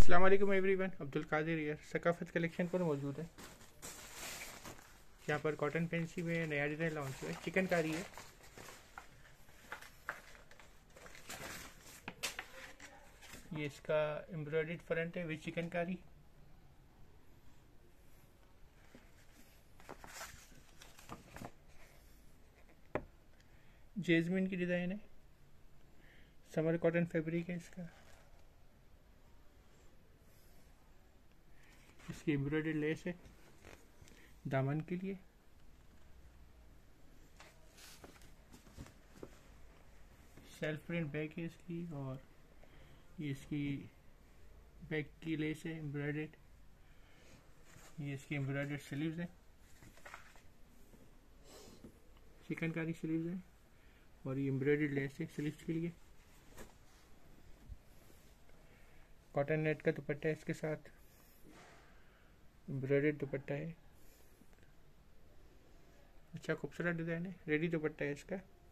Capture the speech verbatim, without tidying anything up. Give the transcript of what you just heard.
अस्सलाम वालेकुम एवरीवन, अब्दुल कादिर यार सकाफत कलेक्शन पर मौजूद है। यहाँ पर कॉटन फैंसी में नया डिज़ाइन लॉन्च हुआ है, चिकनकारी है। ये इसका एम्ब्रॉयडर्ड फ्रंट है विद चिकनकारी। जेसमिन की डिज़ाइन है, समर कॉटन फैब्रिक है इसका। इसकी एम्ब्रॉयडर्ड लेस है दामन के लिए। सेल्फ प्रिंट बैक है इसकी, और ये इसकी बैक की लेस है एम्ब्रॉयडर्ड। ये इसकी एम्ब्रॉयडर्ड स्लीव्स है, चिकनकारी स्लीव्स है, और ये एम्ब्रॉयडर्ड लेस है स्लीव्स के लिए। कॉटन नेट का दुपट्टा है इसके साथ, एम्ब्रॉयडर्ड दुपट्टा है। अच्छा खूबसूरत डिज़ाइन है, रेडी दुपट्टा है इसका।